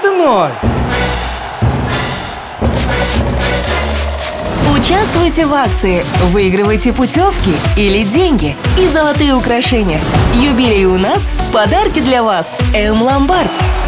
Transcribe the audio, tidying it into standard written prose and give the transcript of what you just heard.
выходной. Участвуйте в акции, выигрывайте путевки или деньги и золотые украшения. Юбилей у нас, подарки для вас. М-Ломбард.